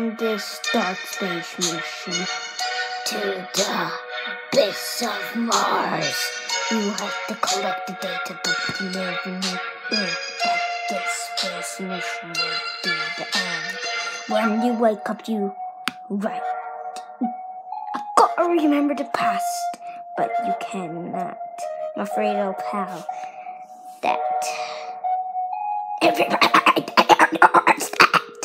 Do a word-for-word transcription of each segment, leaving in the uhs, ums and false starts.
on this dark space mission to the abyss of Mars. You have to collect the data, but you never knew that this space mission will be the end. When you wake up, you right. I gotta remember the past, but you cannot. I'm afraid, old pal, that everybody knows that.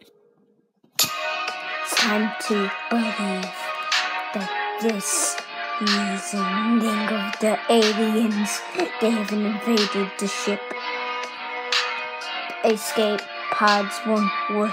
It's time to believe that this is the ending of the aliens. They haven't invaded the ship. Escape pods won't work.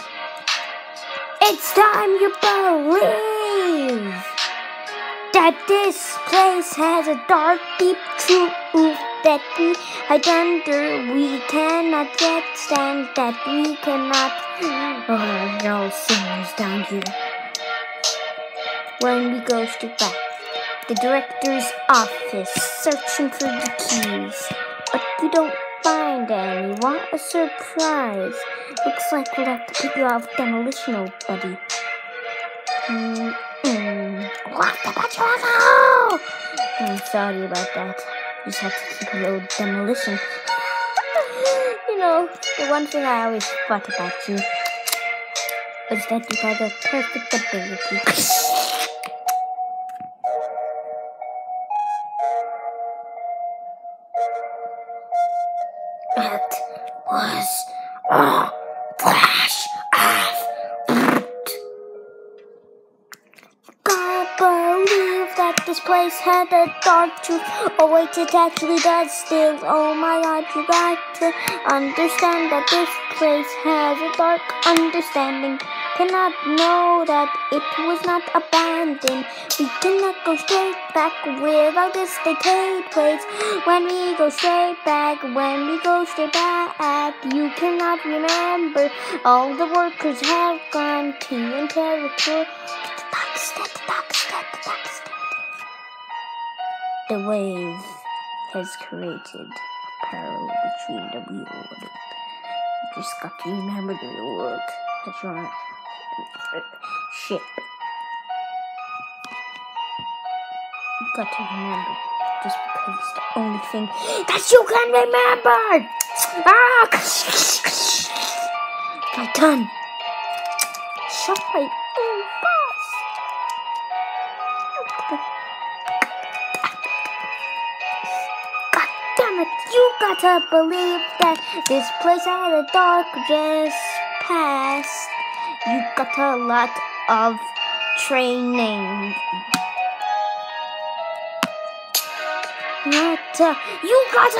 It's time you believe that this place has a dark, deep truth that we hide under. We cannot yet stand that we cannot. Oh, no sinners down here. When we go straight back, the director's office, searching for the keys, but we don't find any. What a surprise! Looks like we'll have to pick you off demolition, old buddy. Mm-mm. What about you? I'm sorry about that. Just have to keep a little demolition. You know, the one thing I always thought about you is that you had a perfect ability. That was a flash of brute. Can't believe that this place had a dark truth. Oh wait, it actually does still. Oh my God, you got to understand that this place has a dark understanding. Cannot know that it was not abandoned. We cannot go straight back without this decayed place. When we go straight back, when we go straight back, you cannot remember. All the workers have gone to in territory. The darkest dead, the darkest dead, the darkest dead. The wave has created a parallel between the real world. You just got to remember the real world. That's your ship. You got to remember, just because it's the only thing that you can remember. Ah! My tongue. Shut my own boss. God damn it! You gotta believe that this place had a darkness past. You got a lot of training. Not, uh, you got